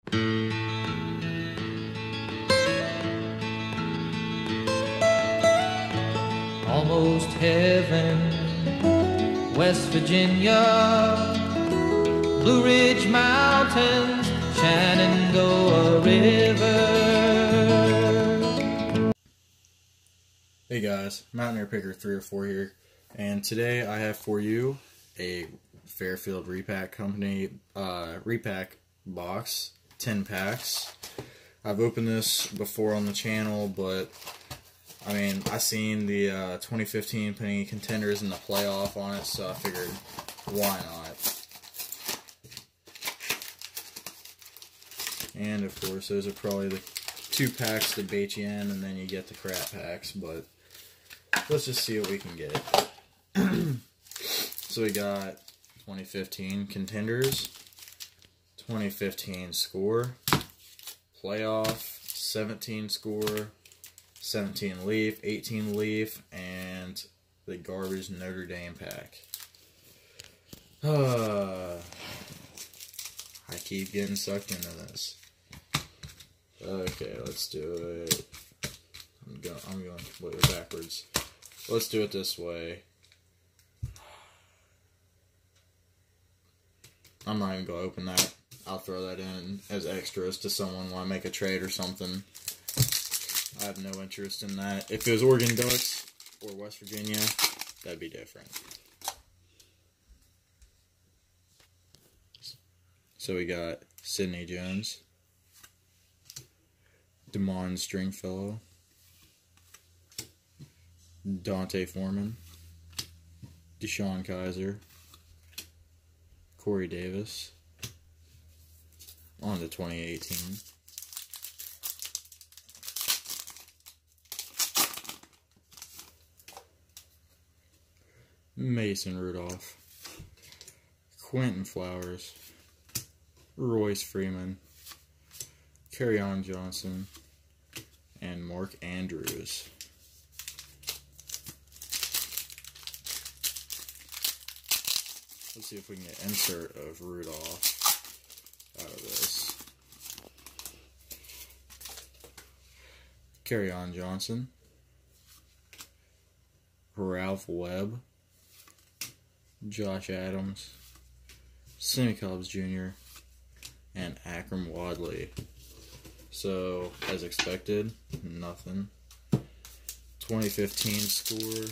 Almost heaven, West Virginia, Blue Ridge Mountains, Shenandoah River. Hey guys, Mountaineer Picker 3 or 4 here, and today I have for you a Fairfield Repack Company Repack box, 10 packs. I've opened this before on the channel, but I mean, I seen the 2015 Penny Contenders in the playoff on it, so I figured, why not? And of course, those are probably the 2 packs to bait you in, and then you get the crap packs, but let's just see what we can get. So we got 2015 Contenders, 2015 Score, Playoff, 17 Score, 17 Leaf, 18 Leaf, and the garbage Notre Dame pack. I keep getting sucked into this. Okay, let's do it. I'm going completely backwards. Let's do it this way. I'm not even going to open that. I'll throw that in as extras to someone when I make a trade or something. I have no interest in that. If it was Oregon Ducks or West Virginia, that'd be different. So we got Sidney Jones, Damon Stringfellow, Dante Foreman, Deshaun Kaiser, Corey Davis, on to 2018. Mason Rudolph, Quentin Flowers, Royce Freeman, Kerryon Johnson, and Mark Andrews. Let's see if we can get insert of Rudolph out of this. Kerryon Johnson, Ralph Webb, Josh Adams, Sammy Cobbs Jr., and Akram Wadley. So, as expected, nothing. 2015 Score,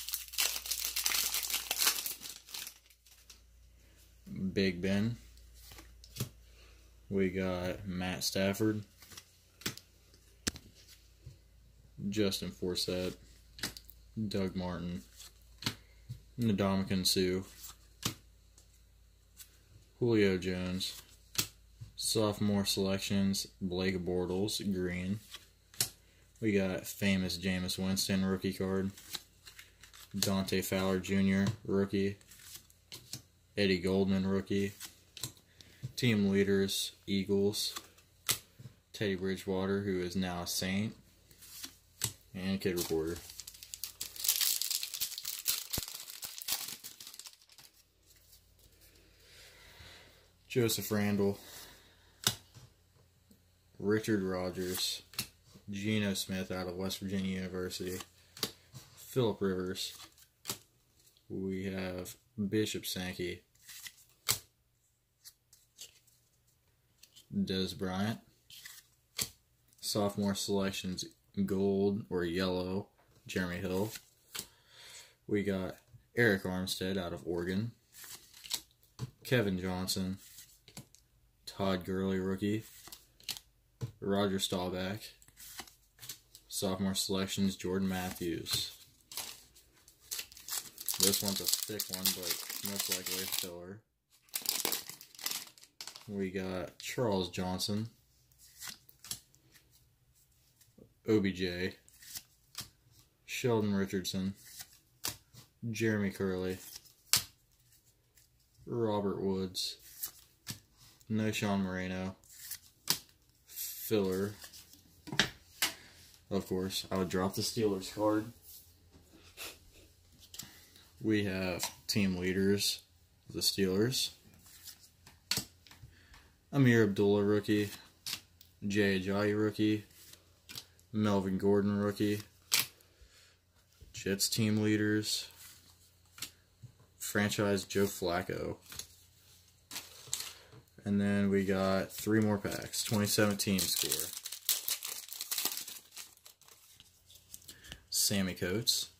Big Ben. We got Matt Stafford, Justin Forsett, Doug Martin, Ndamukong Suh, Julio Jones, sophomore selections, Blake Bortles, green. We got famous Jameis Winston, rookie card, Dante Fowler Jr., rookie, Eddie Goldman, rookie, team leaders, Eagles, Teddy Bridgewater, who is now a Saint, and Kid Reporter. Joseph Randall, Richard Rodgers, Geno Smith out of West Virginia University, Phillip Rivers. We have Bishop Sankey, Dez Bryant, sophomore selections, gold or yellow, Jeremy Hill. We got Eric Armstead out of Oregon, Kevin Johnson, Todd Gurley, rookie, Roger Staubach, sophomore selections, Jordan Matthews. This one's a thick one, but most likely a filler. We got Charles Johnson, OBJ, Sheldon Richardson, Jeremy Curley, Robert Woods, Noshawn Moreno, filler. Of course, I would drop the Steelers card. We have team leaders of the Steelers. Amir Abdullah, rookie. Jay Ajayi rookie, Melvin Gordon rookie, Jets team leaders, franchise Joe Flacco. And then we got 3 more packs. 2017 score. Sammy Coates,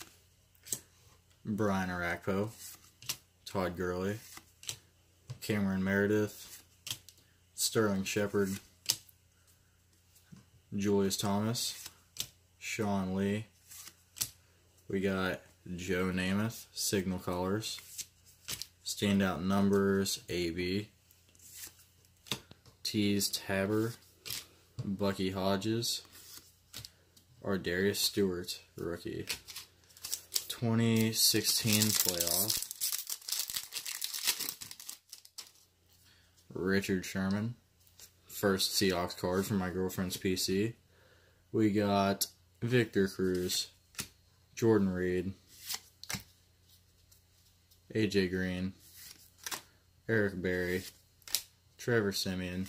Brian Arakpo, Todd Gurley, Cameron Meredith, Sterling Shepard, Julius Thomas, Sean Lee. We got Joe Namath, Signal Colors, Standout Numbers, AB, Tease Tabber, Bucky Hodges, Ardarius Stewart, rookie. 2016 playoff, Richard Sherman, first Seahawks card from my girlfriend's PC. We got Victor Cruz, Jordan Reed, AJ Green, Eric Berry, Trevor Siemian.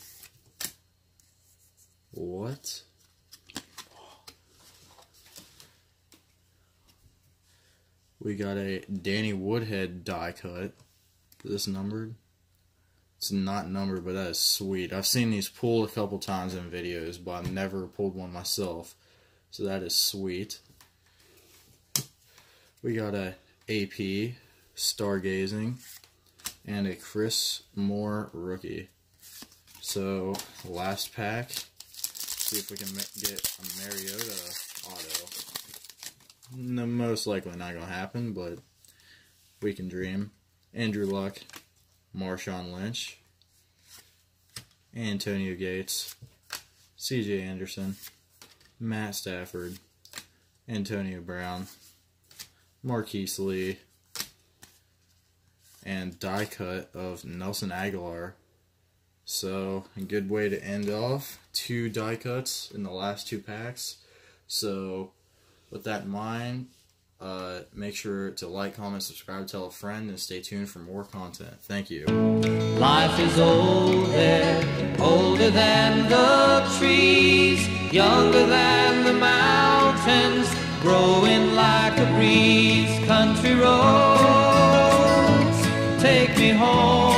What? We got a Danny Woodhead die cut. Is this numbered? It's not numbered, but that is sweet. I've seen these pulled a couple times in videos, but I've never pulled one myself. So that is sweet. We got a AP Stargazing and a Chris Moore rookie. So last pack. See if we can get a Mariota auto. No, most likely not going to happen, but we can dream. Andrew Luck, Marshawn Lynch, Antonio Gates, CJ Anderson, Matt Stafford, Antonio Brown, Marquise Lee, and die cut of Nelson Aguilar. So, a good way to end off. 2 die cuts in the last 2 packs. So, with that in mind, make sure to like, comment, subscribe, tell a friend, and stay tuned for more content. Thank you. Life is older than the trees, younger than the mountains, growing like a breeze. Country roads, take me home.